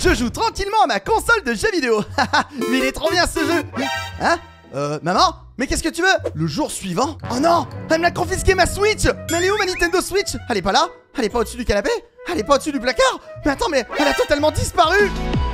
je joue tranquillement à ma console de jeux vidéo. Mais il est trop bien ce jeu. Hein? Maman? Mais qu'est-ce que tu veux? Le jour suivant? Oh non! Elle me l'a confisqué ma Switch! Mais elle est où ma Nintendo Switch? Elle est pas là? Elle est pas au-dessus du canapé? Elle est pas au-dessus du placard? Mais attends, mais elle a totalement disparu!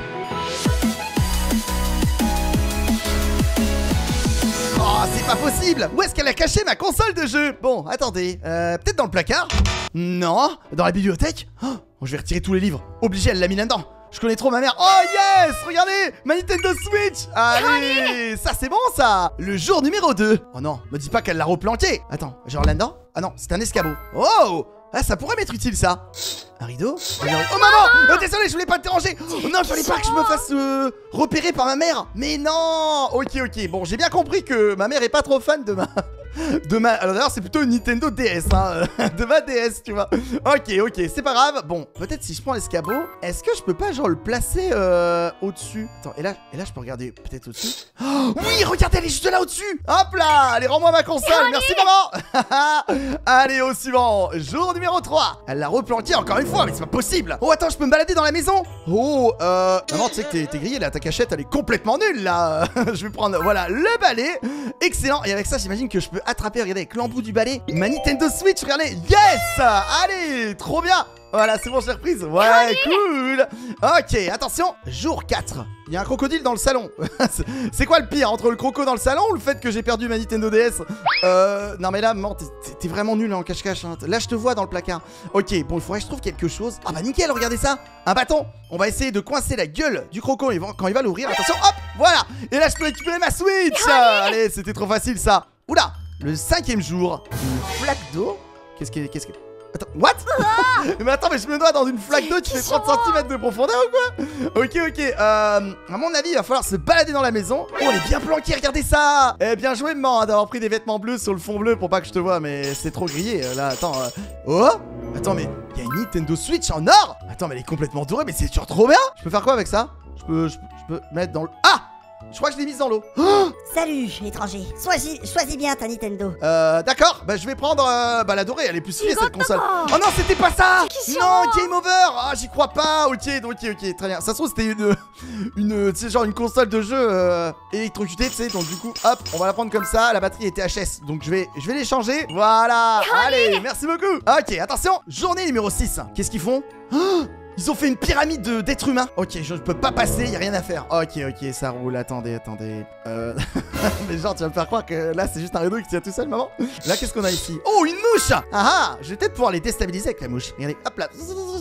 Oh, c'est pas possible! Où est-ce qu'elle a caché ma console de jeu? Bon, attendez, peut-être dans le placard? Non? Dans la bibliothèque? Oh, je vais retirer tous les livres. Obligé, elle l'a mis là-dedans. Je connais trop ma mère. Oh yes! Regardez! Ma Nintendo Switch! Allez! Ça c'est bon ça! Le jour numéro 2. Oh non, me dis pas qu'elle l'a replanqué. Attends, genre là-dedans? Ah non, c'est un escabeau. Oh! Ah, ça pourrait m'être utile ça. Un rideau? Oh maman! Désolé, je voulais pas te déranger. Oh non, il fallait pas que je me fasse repérer par ma mère. Mais non! Ok, bon, j'ai bien compris que ma mère est pas trop fan de ma... Alors d'ailleurs c'est plutôt une Nintendo DS hein, de ma DS tu vois. Ok c'est pas grave. Bon peut-être si je prends l'escabeau, est-ce que je peux pas genre le placer au-dessus? Attends et là je peux regarder peut-être au-dessus. Oh, oui regardez elle est juste là au-dessus. Hop là. Allez rends-moi ma console. Merci maman. Allez au suivant. Jour numéro 3. Elle l'a replanqué encore une fois mais c'est pas possible. Oh attends je peux me balader dans la maison. Oh maman tu sais que t'es grillé là. Ta cachette elle est complètement nulle là. Je vais prendre voilà le balai. Excellent. Et avec ça j'imagine que je peux attraper, regardez, avec l'embout du balai ma Nintendo Switch, regardez. Yes. Allez, trop bien. Voilà, c'est bon, j'ai reprise. Ouais, cool. Ok, attention, jour 4. Il y a un crocodile dans le salon. C'est quoi le pire, entre le croco dans le salon ou le fait que j'ai perdu ma Nintendo DS? Non mais là, maman, t'es vraiment nul en cache-cache hein. Là, je te vois dans le placard. Ok, bon, il faudrait que je trouve quelque chose. Ah bah nickel, regardez ça. Un bâton. On va essayer de coincer la gueule du croco quand il va l'ouvrir. Attention, hop, voilà. Et là, je peux récupérer ma Switch. Allez, c'était trop facile ça. Oula. Le 5e jour, une flaque d'eau. Qu'est-ce que... Attends, what? Mais attends, mais je me dois dans une flaque d'eau qui fait 30 cm de profondeur ou quoi? Ok. À mon avis, il va falloir se balader dans la maison. Oh, elle est bien planquée, regardez ça. Eh, bien joué, maman, hein, d'avoir pris des vêtements bleus sur le fond bleu pour pas que je te vois, mais c'est trop grillé. Là, attends. Oh! Attends, mais il y a une Nintendo Switch en or? Attends, mais elle est complètement dorée, mais c'est toujours trop bien. Je peux faire quoi avec ça? Je peux mettre dans le... Ah! Je crois que je l'ai mise dans l'eau. Oh salut, étranger. Choisis bien ta Nintendo. D'accord. Bah, je vais prendre la dorée. Elle est plus stylée cette console. Oh non, c'était pas ça. Non, game over. Ah, j'y crois pas. Ok. Très bien. Ça se trouve, c'était tu sais, genre une console de jeu électrocutée, tu sais. Donc, du coup, hop, on va la prendre comme ça. La batterie était HS. Donc, je vais l'échanger. Voilà. Allez, merci beaucoup. Ok, attention. Journée numéro 6. Qu'est-ce qu'ils font? Ils ont fait une pyramide d'êtres humains. Ok, je peux pas passer, y a rien à faire. Ok, ça roule, attendez. Mais genre, tu vas me faire croire que là, c'est juste un rideau qui tient tout seul, maman. Là, qu'est-ce qu'on a ici? Oh, une mouche. Ah, je vais peut-être pouvoir les déstabiliser avec la mouche. Regardez, hop là.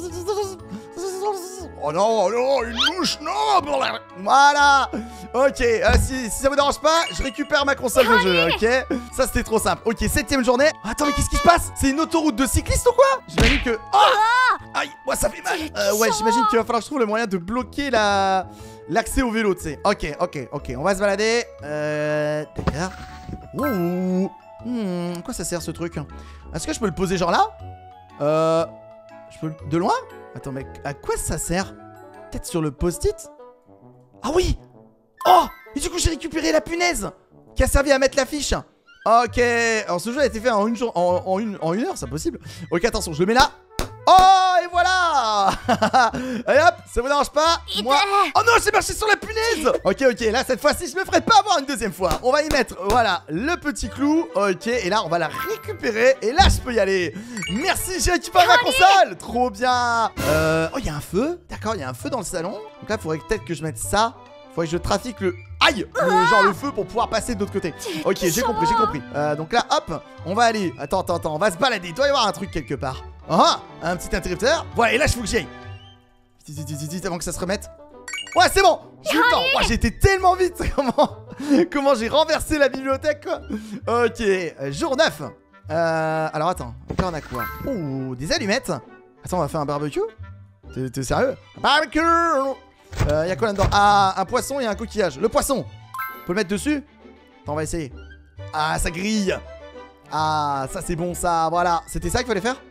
Oh non, une mouche, non. Voilà. Ok, si ça vous dérange pas, je récupère ma console de jeu, ok. Ça, c'était trop simple. Ok, 7e journée. Attends, mais qu'est-ce qui se passe? C'est une autoroute de cyclistes ou quoi? J'imagine que... Oh, aïe, moi ça fait mal. Ouais, j'imagine qu'il va falloir que je trouve le moyen de bloquer l'accès au vélo, tu sais. Ok, on va se balader. D'accord. Ouh. Quoi ça sert ce truc? Est-ce que je peux le poser genre là? Je peux... De loin? Attends, mais à quoi ça sert? Peut-être sur le post-it? Ah oui! Oh! Et du coup, j'ai récupéré la punaise qui a servi à mettre l'affiche. Ok. Alors, ce jeu a été fait en une heure, c'est possible. Ok, attention, je le mets là. Oh, et voilà. Allez hop, ça vous dérange pas? Moi... Oh non, j'ai marché sur la punaise. Ok, là, cette fois-ci, je me ferai pas avoir une deuxième fois. On va y mettre, voilà, le petit clou. Ok, et là, on va la récupérer. Et là, je peux y aller. Merci, j'ai récupéré ma console. Trop bien. Oh, il y a un feu. D'accord, il y a un feu dans le salon. Donc là, il faudrait peut-être que je mette ça. Faudrait que je trafique le... Aïe! Genre le feu pour pouvoir passer de l'autre côté. Ok, j'ai compris. Donc là, hop, on va aller... Attends, on va se balader. Il doit y avoir un truc quelque part. Ah, un petit interrupteur. Voilà, et là, il faut que j'y aille. Vite, avant que ça se remette. Ouais, c'est bon. J'ai eu le temps. Ouais, j'ai été tellement vite. Comment j'ai renversé la bibliothèque, quoi. Ok, jour 9. Alors, attends. Là, on a quoi? Oh, des allumettes. Attends, on va faire un barbecue? T'es sérieux? Barbecue. Y'a quoi là-dedans? Ah, un poisson et un coquillage. Le poisson, on peut le mettre dessus? Attends, on va essayer. Ah, ça grille. Ah, ça c'est bon ça, voilà. C'était ça qu'il fallait faire?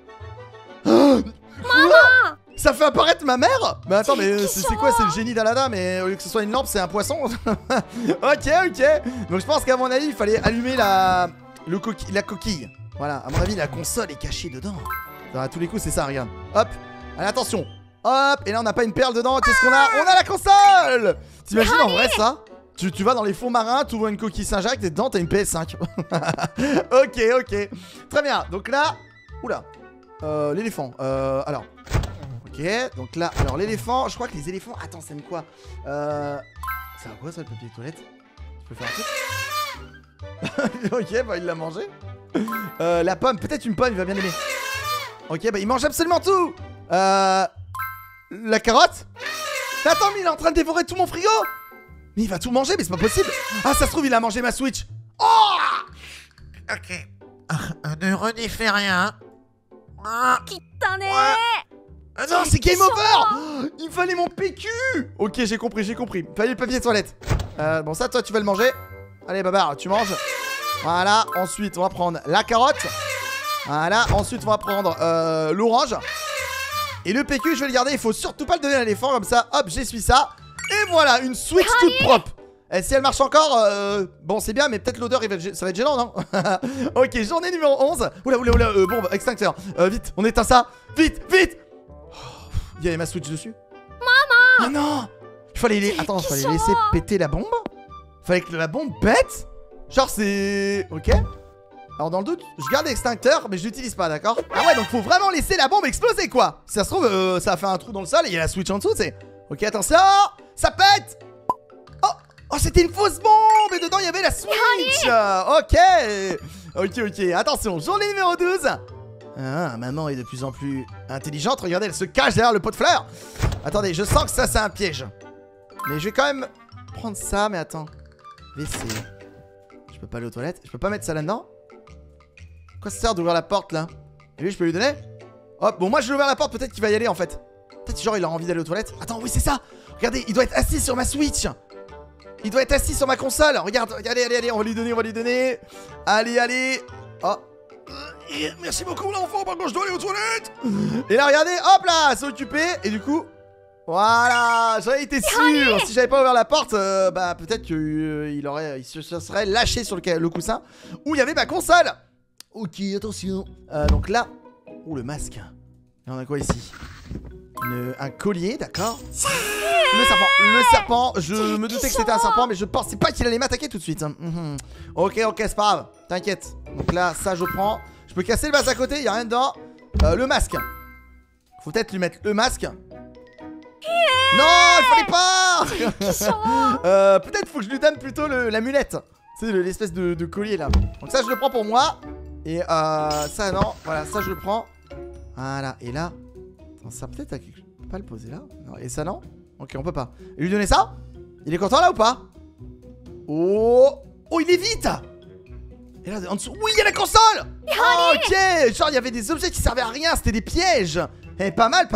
Maman! Ça fait apparaître ma mère? Mais attends, mais c'est quoi? C'est le génie d'Aladin, mais au lieu que ce soit une lampe, c'est un poisson. Ok. Donc je pense qu'à mon avis, il fallait allumer la coquille. Voilà, à mon avis, la console est cachée dedans. À tous les coups, c'est ça, regarde. Hop, allez, attention. Hop, et là on n'a pas une perle dedans. Qu'est-ce qu'on a? On a la console. T'imagines en vrai ça? Tu vas dans les fonds marins, tu vois une coquille Saint-Jacques, t'es dedans, t'as une PS5. Ok. Très bien, donc là... Oula. L'éléphant. Alors... Ok, donc là, alors l'éléphant, je crois que les éléphants... Attends, ça aime quoi? C'est à quoi ça, le papier de toilette? Je peux faire un truc? Ok, bah il l'a mangé. La pomme, peut-être une pomme, il va bien aimer. Ok, bah il mange absolument tout. La carotte? Mais attends, mais il est en train de dévorer tout mon frigo. Mais il va tout manger, mais c'est pas possible. Ah, ça se trouve, il a mangé ma Switch. Oh! Ok. Ne reniflez rien. Ah non, c'est game over. Il fallait mon PQ. Ok, j'ai compris. Il fallait le papier de toilette. Bon, ça, toi, tu vas le manger. Allez, Babar, tu manges. Voilà, ensuite, on va prendre la carotte. Voilà, ensuite, on va prendre l'orange. Et le PQ, je vais le garder. Il faut surtout pas le donner à l'éléphant, comme ça, hop, j'essuie ça. Et voilà, une Switch toute propre. Et si elle marche encore, bon, c'est bien, mais peut-être l'odeur, ça va être gênant, non? Ok, journée numéro 11. Oula, bombe, extincteur. Vite, on éteint ça. Vite. Oh, il y avait ma Switch dessus. Maman! Oh non! Il fallait laisser péter la bombe? Fallait que la bombe pète? Genre, c'est... Ok. Alors, dans le doute, je garde l'extincteur, mais je l'utilise pas, d'accord? Ah ouais, donc faut vraiment laisser la bombe exploser, quoi. Si ça se trouve, ça a fait un trou dans le sol et il y a la Switch en dessous, tu sais. Ok, attention! Ça pète! Oh, c'était une fausse bombe! Et dedans, il y avait la Switch! Ok, attention, journée numéro 12. Ah, maman est de plus en plus intelligente. Regardez, elle se cache derrière le pot de fleurs. Attendez, je sens que ça, c'est un piège. Mais je vais quand même prendre ça, mais attends. WC. Je peux pas aller aux toilettes? Je peux pas mettre ça là-dedans? Quoi ça sert d'ouvrir la porte, là? Et lui, je peux lui donner? Hop, bon, moi, je vais ouvrir la porte, peut-être qu'il va y aller, en fait. Peut-être genre, il a envie d'aller aux toilettes. Attends, oui, c'est ça! Regardez, il doit être assis sur ma Switch! Il doit être assis sur ma console. Regarde, allez, on va lui donner. Allez. Oh. Merci beaucoup l'enfant, par contre je dois aller aux toilettes. Et là regardez, hop là, c'est occupé. Et du coup, voilà, j'en ai été sûr. Si j'avais pas ouvert la porte, bah peut-être qu'il se serait lâché sur le coussin où il y avait ma console. Ok, attention. Donc là, le masque. Et on a quoi ici? Un collier, d'accord. Le serpent, je me doutais que c'était un serpent, mais je pensais pas qu'il allait m'attaquer tout de suite. Ok, c'est pas grave, t'inquiète. Donc là, ça je prends. Je peux casser le vase à côté, il y a rien dedans. Le masque. Faut peut-être lui mettre le masque. Non, il fallait pas. Peut-être faut que je lui donne plutôt l'amulette. C'est l'espèce de collier là. Donc ça je le prends pour moi. Et ça non, voilà, ça je le prends. Voilà, et là. Attends, ça peut-être quelque chose. On peut pas le poser là. Non, et ça non. Ok, on peut pas. Et lui donner ça? Il est content là ou pas? Oh, il est vite. Et là, en dessous, oui, il y a la console. Ok, genre il y avait des objets qui servaient à rien, c'était des pièges. Eh, pas mal.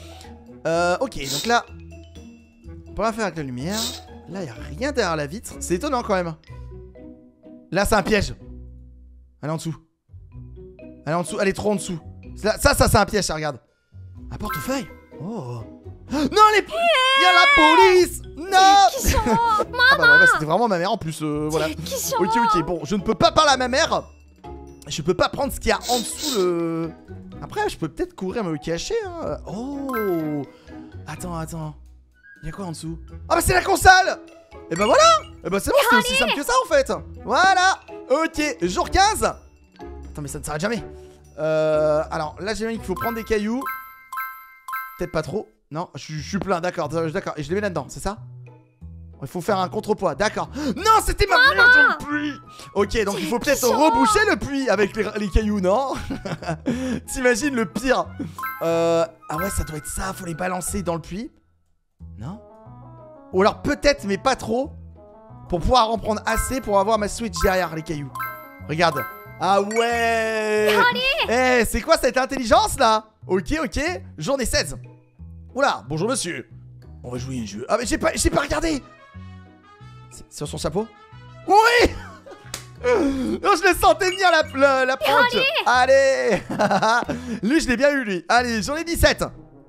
Ok, donc là, on peut rien faire avec la lumière. Là, il n'y a rien derrière la vitre. C'est étonnant quand même. Là, c'est un piège. Elle est en dessous. Elle est trop en dessous. Ça c'est un piège, ça, regarde. Un portefeuille. Oh. Non, il y a la police. Non. Ah bah ouais, c'était vraiment ma mère en plus, voilà. Ok, bon, je ne peux pas parler à ma mère. Je peux pas prendre ce qu'il y a en dessous le... Après, je peux peut-être courir me cacher, hein. Oh. Attends. Il y a quoi en dessous? Ah bah c'est la console. Et bah voilà. Et bah c'est bon, c'était aussi simple que ça en fait. Voilà. Ok, jour 15. Attends, mais ça ne s'arrête jamais. Alors là, j'ai mis qu'il faut prendre des cailloux. Peut-être pas trop. Non, je suis plein, d'accord. Et je les mets là-dedans, c'est ça? Il faut faire un contrepoids, d'accord. Non, c'était ma merde dans le puits. Ok, donc il faut peut-être reboucher le puits avec les cailloux, non? T'imagines le pire? Ah ouais, ça doit être ça, faut les balancer dans le puits. Non? Ou alors peut-être, mais pas trop, pour pouvoir en prendre assez pour avoir ma Switch derrière les cailloux. Regarde. Ah ouais. Eh, c'est quoi cette intelligence là? Ok, journée 16. Oula, bonjour monsieur. On va jouer un jeu. Ah mais j'ai pas regardé. C'est sur son chapeau? Oui. Non, je le sentais venir la planche. Allez. Lui, je l'ai bien eu, lui. Allez, journée 17.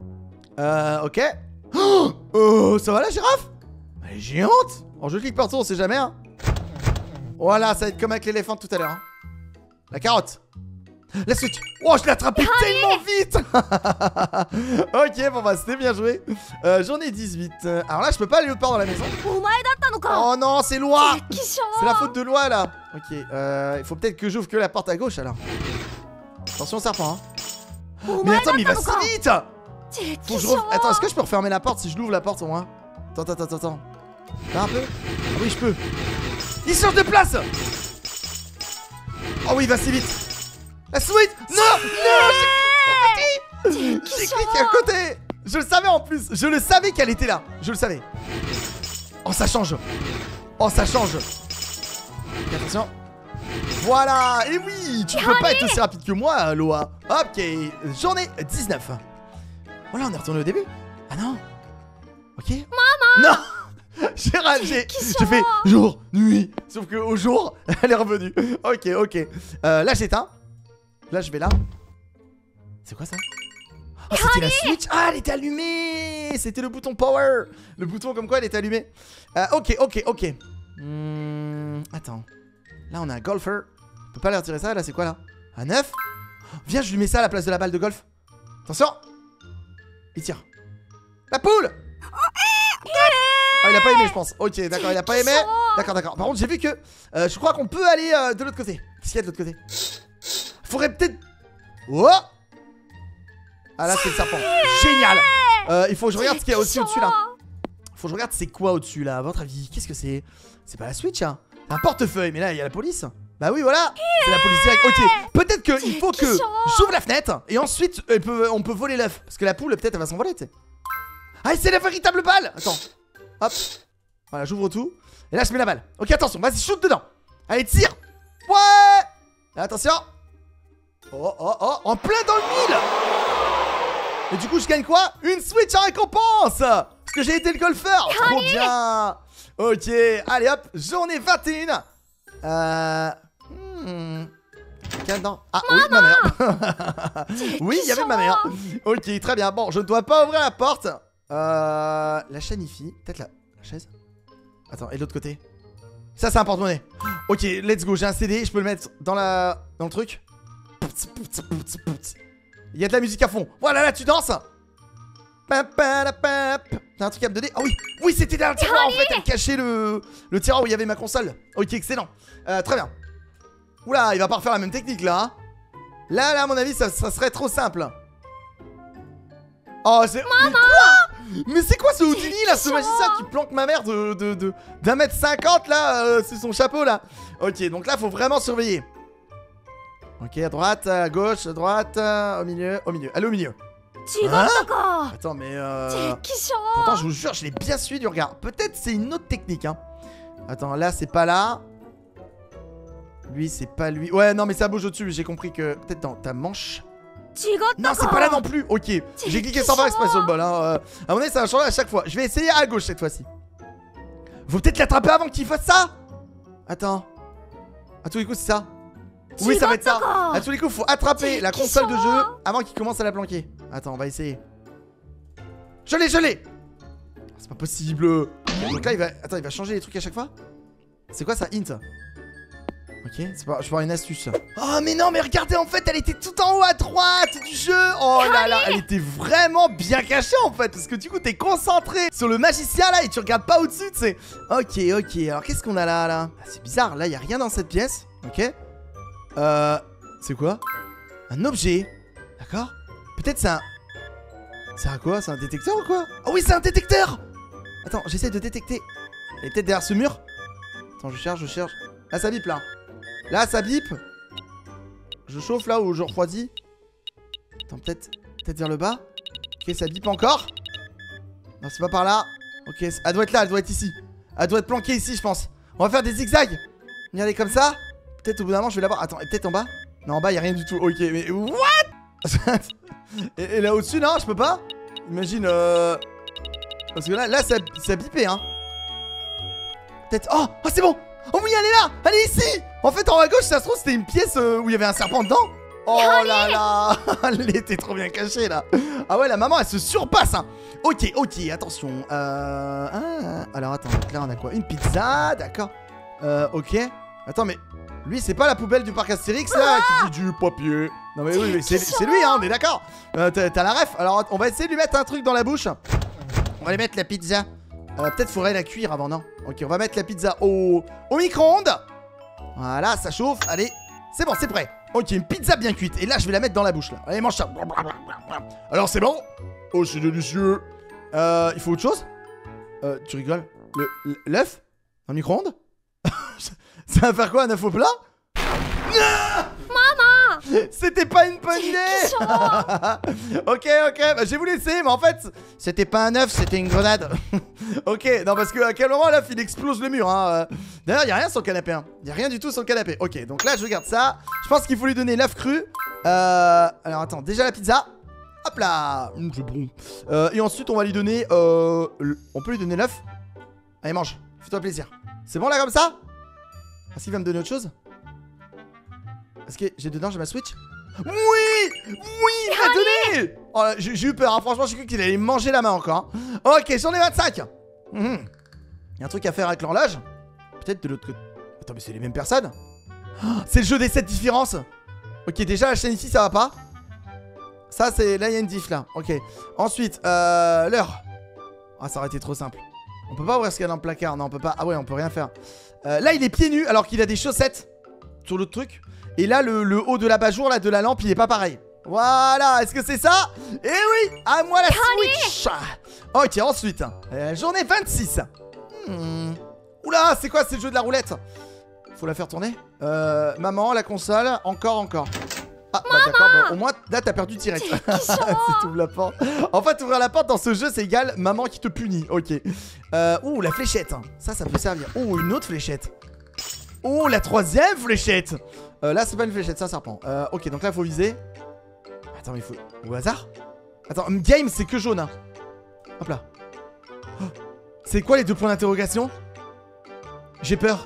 Ok. Oh, ça va la girafe? Elle est géante. Alors, je clique partout, on sait jamais, hein. Voilà, ça va être comme avec l'éléphant tout à l'heure, hein. La carotte. La Switch. Oh, je l'ai attrapé tellement vite. Ok, bon bah c'était bien joué. Journée 18. Alors là, je peux pas aller autre part dans la maison. お前だったのか Oh non, c'est Loi. 敵将 C'est la faute de Loi là. Ok, il faut peut-être que j'ouvre que la porte à gauche alors. Attention serpent hein. お Mais 前 attends, だ mais っ il va たの si か vite. Faut que je 敵将 Attends, est-ce que je peux refermer la porte si je l'ouvre la porte au moins? Attends. Là un peu. Ah oui, je peux. Il change de place. Oh oui, il va si vite. La Switch. Non, j'ai cliqué à côté. Je le savais en plus. Je le savais qu'elle était là. Je le savais. Oh, ça change. Ok, attention. Voilà. Et oui, tu peux pas être aussi rapide que moi, Loa. Ok, journée 19. Voilà, on est retourné au début. Ah non. Ok. Maman. Non. J'ai fait jour, nuit. Sauf que au jour, elle est revenue. Ok. Là, j'éteins. Là, je vais là. C'est quoi ça? Ah, c'était la Switch. Ah, elle était allumée. C'était le bouton power. Le bouton comme quoi elle était allumée. Ok. Attends. Là, on a un golfer. On peut pas aller retirer ça. Là, c'est quoi là? Un 9. Viens, je lui mets ça à la place de la balle de golf. Attention. Il tire. La poule. Ah, il a pas aimé, je pense. Ok, d'accord, il a pas aimé. D'accord. Par contre, j'ai vu que je crois qu'on peut aller de l'autre côté. Qu'est-ce qu'il y a de l'autre côté? Faudrait peut-être. Oh. Ah là, c'est le serpent. Génial. Il faut que je regarde ce qu'il y a aussi au-dessus là. Faut que je regarde c'est quoi au-dessus là. À votre avis, qu'est-ce que c'est? C'est pas la Switch, hein. C'est un portefeuille, mais là, il y a la police. Bah oui, voilà. C'est la police directe. Ok, peut-être qu'il faut que j'ouvre la fenêtre et ensuite on peut voler l'œuf. Parce que la poule, peut-être, elle va s'envoler, tu sais. Ah, c'est la véritable balle. Attends. Hop. Voilà, j'ouvre tout. Et là, je mets la balle. Ok, attention, vas-y, shoot dedans. Allez, tire. Ouais. Attention. Oh. En plein dans le mille. Et du coup, je gagne quoi? Une Switch en récompense. Parce que j'ai été le golfeur. Trop bien. Ok, allez hop, journée 21. Non. Ah oui, ma mère. Oui, il y avait ma mère. Ok, très bien. Bon, je ne dois pas ouvrir la porte. La chaîne IFI. Peut-être la chaise. Attends, et de l'autre côté? Ça, c'est un porte-monnaie. Ok, let's go. J'ai un CD. Je peux le mettre dans le truc. Il y a de la musique à fond. Voilà, là, tu danses. T'as un truc à me donner? Ah oui, oui, c'était dans le tiroir en fait. Elle cachait le tiroir où il y avait ma console. Ok, excellent. Très bien. Oula, il va pas refaire la même technique là. Hein. Là, à mon avis, ça serait trop simple. Oh, c'est. Mais c'est quoi ce Houdini là, ce magicien qui planque ma mère d'un mètre 50 là, c'est son chapeau là. Ok, donc là, faut vraiment surveiller. Ok, à droite, à gauche, à droite, au milieu. Allez, au milieu. Hein? Attends, mais pourtant, je vous jure, je l'ai bien suivi du regard. Peut-être c'est une autre technique, hein. Attends, là, c'est pas là. Lui, c'est pas lui. Ouais, non, mais ça bouge au-dessus. J'ai compris que peut-être dans ta manche. Non, c'est pas là non plus. Ok, j'ai cliqué sans faire exprès sur le bol, hein. À mon avis, ça va changer à chaque fois. Je vais essayer à gauche cette fois-ci. Faut peut-être l'attraper avant qu'il fasse ça. Attends. À tous les coups, c'est ça. Oui, ça va être ça. À tous les coups, faut attraper la console de jeu avant qu'il commence à la planquer. Attends, on va essayer. Je l'ai. C'est pas possible. Donc là, il va changer les trucs à chaque fois. C'est quoi ça, hint? Ok, je peux avoir une astuce. Oh, mais non, mais regardez, en fait, elle était tout en haut à droite du jeu. Oh là là, elle était vraiment bien cachée en fait. Parce que du coup, t'es concentré sur le magicien là et tu regardes pas au-dessus, tu sais. Ok. Alors, qu'est-ce qu'on a là? Ah, c'est bizarre, là, il y a rien dans cette pièce. Ok. C'est quoi? Un objet. D'accord. Peut-être c'est un... C'est un quoi? C'est un détecteur ou quoi? Oh oui, c'est un détecteur. Attends, j'essaie de détecter. Elle est peut-être derrière ce mur. Attends, je cherche. Là, ça bip là. Là, ça bip. Je chauffe là ou je refroidis. Attends, peut-être vers le bas. Ok, ça bip encore. Non, c'est pas par là. Ok, elle doit être là, elle doit être ici. Elle doit être planquée ici, je pense. On va faire des zigzags. Regardez comme ça. Peut-être au bout d'un moment, je vais la voir. Attends, et peut-être en bas? Non, en bas, il a rien du tout. Ok, mais what? et là au-dessus, non, je peux pas. Imagine, parce que là, ça bipé, hein. Peut-être. Oh, c'est bon. Oh oui, elle est là. Elle est ici. En fait, en haut à gauche, ça se trouve, c'était une pièce où il y avait un serpent dedans. Oh là là. Elle était trop bien cachée, là. Ah ouais, la maman, elle se surpasse, hein. Ok, attention. Alors, attends, donc là, on a quoi? Une pizza, d'accord. Ok. Attends, mais Lui, c'est pas la poubelle du parc Astérix là qui dit du papier. Non mais oui, c'est lui, hein, on est d'accord. T'as la ref. Alors, on va essayer de lui mettre un truc dans la bouche. On va lui mettre la pizza. Peut-être faudrait la cuire avant, non? Ok, on va mettre la pizza au micro-ondes. Voilà, ça chauffe. Allez, c'est bon, c'est prêt. Ok, une pizza bien cuite. Et là, je vais la mettre dans la bouche, là. Allez, mange ça. Alors, c'est bon? Oh, c'est délicieux. Il faut autre chose? Tu rigoles? L'œuf? Un micro-ondes? Ça va faire quoi, un œuf au plat? Maman! C'était pas une bonne idée. Ok, bah, je vais vous laisser, mais en fait, c'était pas un œuf, c'était une grenade. Ok, non, parce que à quel moment l'œuf il explose le mur, hein. D'ailleurs, y'a rien sur le canapé, hein. Y'a rien du tout sur le canapé. Ok, donc là, je regarde ça. Je pense qu'il faut lui donner l'œuf cru. Alors, attends, déjà la pizza. Hop là, c'est bon. Et ensuite, on va lui donner. On peut lui donner l'œuf. Allez, mange, fais-toi plaisir. C'est bon là comme ça? Est-ce qu'il va me donner autre chose? Est-ce que j'ai dedans, j'ai ma Switch? Oui! Oui, il m'a donné! Oh, j'ai eu peur, hein. Franchement, j'ai cru qu'il allait me manger la main encore. Hein. Ok, j'en ai 25. Il y a un truc à faire avec l'horloge. Peut-être de l'autre côté. Attends, mais c'est les mêmes personnes? Oh, c'est le jeu des 7 différences. Ok, déjà, la chaîne ici, ça va pas. Ça, c'est... Là, il y a une diff, là. Ok. Ensuite, l'heure. Ah, ça aurait été trop simple. On peut pas ouvrir ce qu'il y a dans le placard. Non, on peut pas. Ah ouais, on peut rien faire. Là, il est pieds nus alors qu'il a des chaussettes sur l'autre truc. Et là, le haut de l'abat-jour, là, de la lampe, il est pas pareil. Voilà, est-ce que c'est ça? Eh oui, à moi la Switch. Ok, ensuite, journée 26. Oula, c'est quoi, c'est le jeu de la roulette? Faut la faire tourner. Maman, la console, encore. Ah, bah d'accord, bon, au moins, là, t'as perdu direct. Si t'ouvres la porte. En fait, ouvrir la porte dans ce jeu, c'est égal maman qui te punit. Ok. Ouh, la fléchette. Ça peut servir. Oh, une autre fléchette. Oh, la troisième fléchette. Là, c'est pas une fléchette, c'est un serpent. Ok, donc là, il faut viser. Attends, mais il faut... Au hasard. Attends, game, c'est que jaune. Hein. Hop là. Oh. C'est quoi les 2 points d'interrogation? J'ai peur.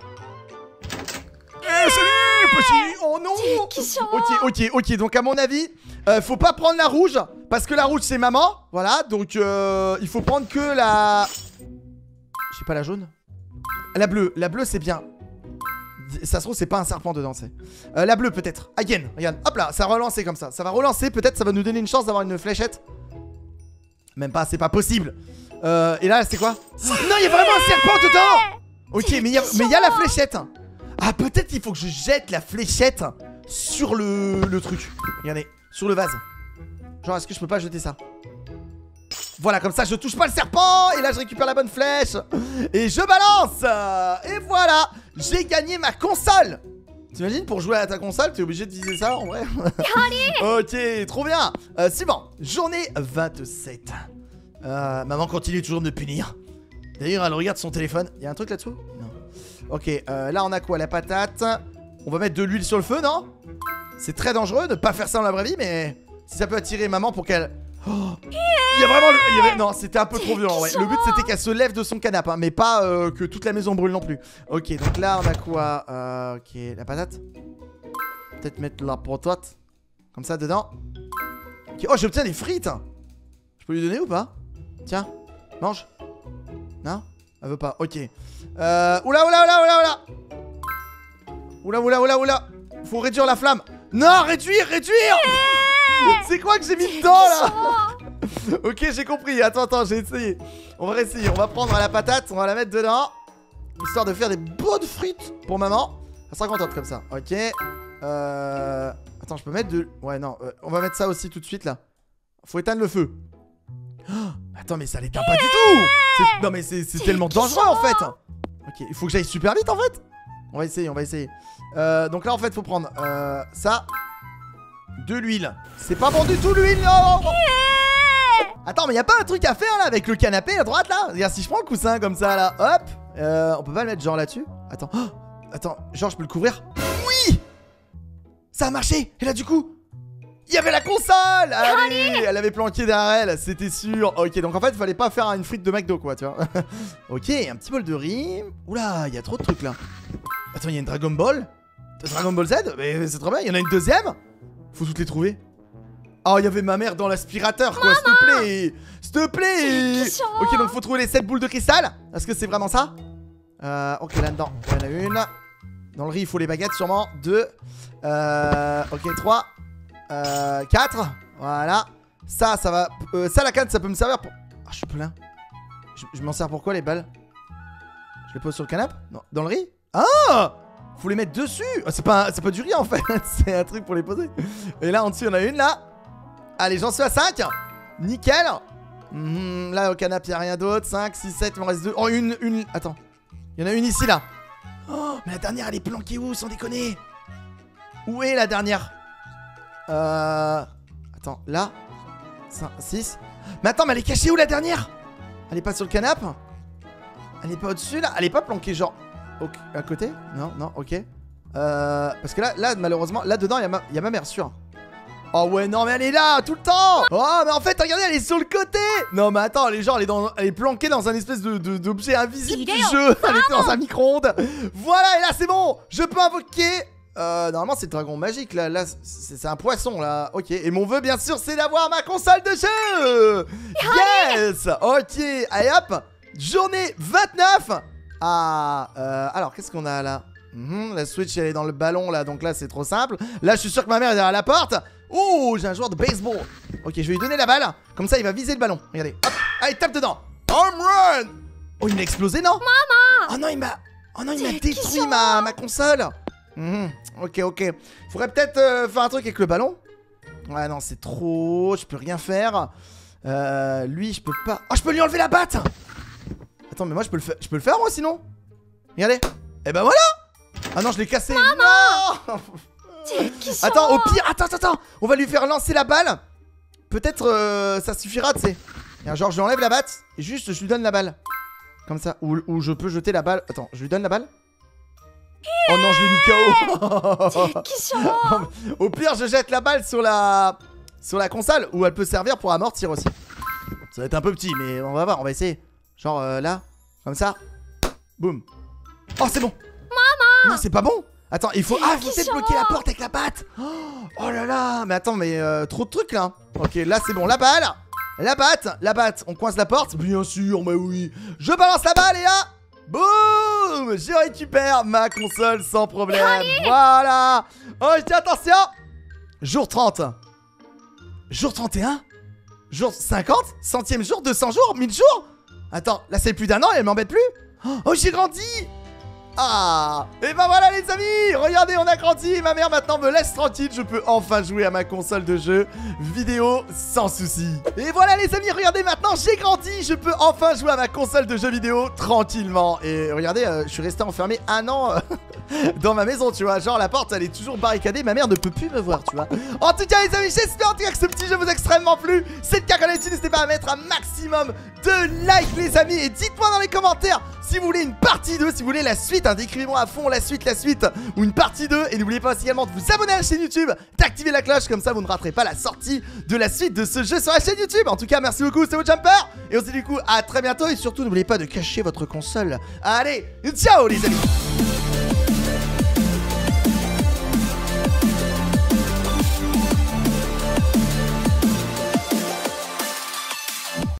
Salut, petit. Oh non. Ok, donc à mon avis, faut pas prendre la rouge. Parce que la rouge, c'est maman. Voilà, donc il faut prendre que la... Je sais pas, la jaune. La bleue, c'est bien. Ça se trouve, c'est pas un serpent dedans, c'est. La bleue, peut-être. Again, regarde. Hop là, ça va relancer comme ça. Ça va relancer, peut-être, ça va nous donner une chance d'avoir une fléchette. Même pas, c'est pas possible. Et là, c'est quoi? Non, il y a vraiment un serpent dedans. Ok, mais il y a la fléchette. Ah, peut-être qu'il faut que je jette la fléchette sur le truc. Regardez, sur le vase. Genre, est-ce que je peux pas jeter ça? Voilà, comme ça, je touche pas le serpent. Et là, je récupère la bonne flèche. Et je balance. Et voilà, j'ai gagné ma console. T'imagines, pour jouer à ta console, t'es obligé de viser ça, en vrai. Ok, trop bien. Suivant, journée 27. Maman continue toujours de me punir. D'ailleurs, elle regarde son téléphone. Il y a un truc là-dessous? Non. Ok, là, on a quoi? La patate. On va mettre de l'huile sur le feu, non? C'est très dangereux de pas faire ça dans la vraie vie, mais si ça peut attirer maman pour qu'elle... Oh, il y a vraiment non, c'était un peu trop violent, ouais. Le but, c'était qu'elle se lève de son canapé, hein, mais pas que toute la maison brûle non plus. Ok, donc là, on a quoi? Ok, la patate. Peut-être mettre la patate. Comme ça, dedans. Okay. Oh, j'obtiens des frites. Je peux lui donner ou pas? Tiens, mange. Non? Elle veut pas, ok. Oula. Oula. Faut réduire la flamme. Non, réduire. C'est quoi que j'ai mis dedans là? Ok, j'ai compris. Attends, j'ai essayé. On va réessayer. On va prendre la patate, on va la mettre dedans. Histoire de faire des bonnes frites pour maman. Elle sera contente comme ça. Ok. Attends, je peux mettre de... Ouais, non. On va mettre ça aussi tout de suite là. Faut éteindre le feu. Oh, attends, mais ça l'éteint pas du tout. Non, mais c'est tellement dangereux en fait. Ok, il faut que j'aille super vite en fait. On va essayer. Donc là en fait, faut prendre ça. De l'huile. C'est pas bon du tout l'huile. Oh. Attends, mais y a pas un truc à faire là avec le canapé à droite là? Regarde, si je prends le coussin comme ça là, hop. On peut pas le mettre genre là-dessus? Attends. Oh, attends, genre je peux le couvrir? Oui. Ça a marché. Et là du coup, il y avait la console. Allez, elle avait planqué derrière elle, c'était sûr. Ok, donc en fait, il fallait pas faire une frite de McDo quoi, tu vois. Ok, un petit bol de riz. Oula, il y a trop de trucs là. Attends, il y a une Dragon Ball. Dragon Ball Z? Mais c'est trop bien, il y en a une deuxième. Faut toutes les trouver. Oh, il y avait ma mère dans l'aspirateur, quoi. S'il te plaît. Ok, donc faut trouver les 7 boules de cristal. Est-ce que c'est vraiment ça? Ok, là-dedans, il y en a une. Dans le riz, il faut les baguettes sûrement. 2. Ok, 3. 4. Voilà. Ça va. Ça, la canne, ça peut me servir pour. Ah, je suis plein. Je m'en sers pour quoi, les balles? Je les pose sur le canapé? Non. Dans le riz? Ah! Faut les mettre dessus. Oh, c'est pas du riz en fait. C'est un truc pour les poser. Et là, en dessous, il y en a une là. Allez, j'en suis à 5. Nickel. Là, au canapé, il n'y a rien d'autre. 5, 6, 7, il m'en reste 2. Oh, une. Attends. Il y en a une ici là. Oh, mais la dernière, elle est planquée où, sans déconner? Où est la dernière? Attends, là. 5, 6. Mais attends, mais elle est cachée où la dernière? Elle est pas sur le canapé? Elle est pas au-dessus là? Elle est pas planquée genre à côté? Non, ok. Parce que là malheureusement, là dedans il y a ma mère sûre. Oh ouais, non mais elle est là tout le temps. Oh mais en fait regardez, elle est sur le côté. Non mais attends, elle est planquée dans un espèce d'objet invisible du jeu. Elle était dans un micro-ondes. Voilà, et là c'est bon. Je peux invoquer. Normalement c'est le dragon magique là c'est un poisson là. Ok, et mon vœu bien sûr c'est d'avoir ma console de jeu. Yes. Ok, allez hop. Journée 29. Alors qu'est-ce qu'on a là? La Switch elle est dans le ballon là, donc là c'est trop simple. Là je suis sûr que ma mère est derrière la porte. Oh, j'ai un joueur de baseball. Ok, je vais lui donner la balle. Comme ça il va viser le ballon. Regardez, hop, allez tape dedans. Home run. Oh il m'a explosé non? Maman. Oh non il m'a détruit ma console. Ok. Faudrait peut-être faire un truc avec le ballon. Ouais non c'est trop. Je peux rien faire. Lui je peux pas. Oh je peux lui enlever la batte. Attends mais moi je peux le faire moi sinon. Regardez. Et ben voilà. Ah non je l'ai cassé. Non. Attends au pire. Attends. On va lui faire lancer la balle. Peut-être ça suffira tu sais. Genre je lui enlève la batte. Et juste je lui donne la balle. Comme ça. Ou je peux jeter la balle. Attends je lui donne la balle. Oh non je l'ai mis KO. Au pire je jette la balle sur la console. Ou elle peut servir pour amortir aussi. Ça va être un peu petit mais on va voir. On va essayer. Genre là. Comme ça. Boum. Oh c'est bon. Maman. Non c'est pas bon. Attends il faut. Ah faut peut-être bloquer la porte avec la batte. Oh là là. Mais attends mais trop de trucs là. Ok là c'est bon. La balle. La batte. On coince la porte. Bien sûr mais oui. Je balance la balle et là. Boum. Je récupère ma console sans problème. Voilà. Oh je dis attention. Jour 30. Jour 31. Jour 50. Centième jour. 200 jours. 1000 jours. Attends, là c'est plus d'un an et elle m'embête plus. Oh j'ai grandi. Ah. Et ben voilà les amis. Regardez on a grandi. Ma mère maintenant me laisse tranquille. Je peux enfin jouer à ma console de jeu vidéo sans souci. Et voilà les amis, regardez maintenant j'ai grandi. Je peux enfin jouer à ma console de jeu vidéo tranquillement. Et regardez je suis resté enfermé un an dans ma maison tu vois. Genre la porte elle est toujours barricadée. Ma mère ne peut plus me voir tu vois. En tout cas les amis, j'espère en tout cas que ce petit jeu vous a extrêmement plu. C'est le cas quand d'habitude, n'hésitez pas à mettre un maximum de likes les amis. Et dites-moi dans les commentaires si vous voulez une partie 2, si vous voulez la suite, hein, décrivez-moi à fond la suite, ou une partie 2. Et n'oubliez pas aussi également de vous abonner à la chaîne YouTube, d'activer la cloche, comme ça vous ne raterez pas la sortie de la suite de ce jeu sur la chaîne YouTube. En tout cas, merci beaucoup, c'était Jumper. Et on se dit du coup à très bientôt. Et surtout, n'oubliez pas de cacher votre console. Allez, ciao les amis.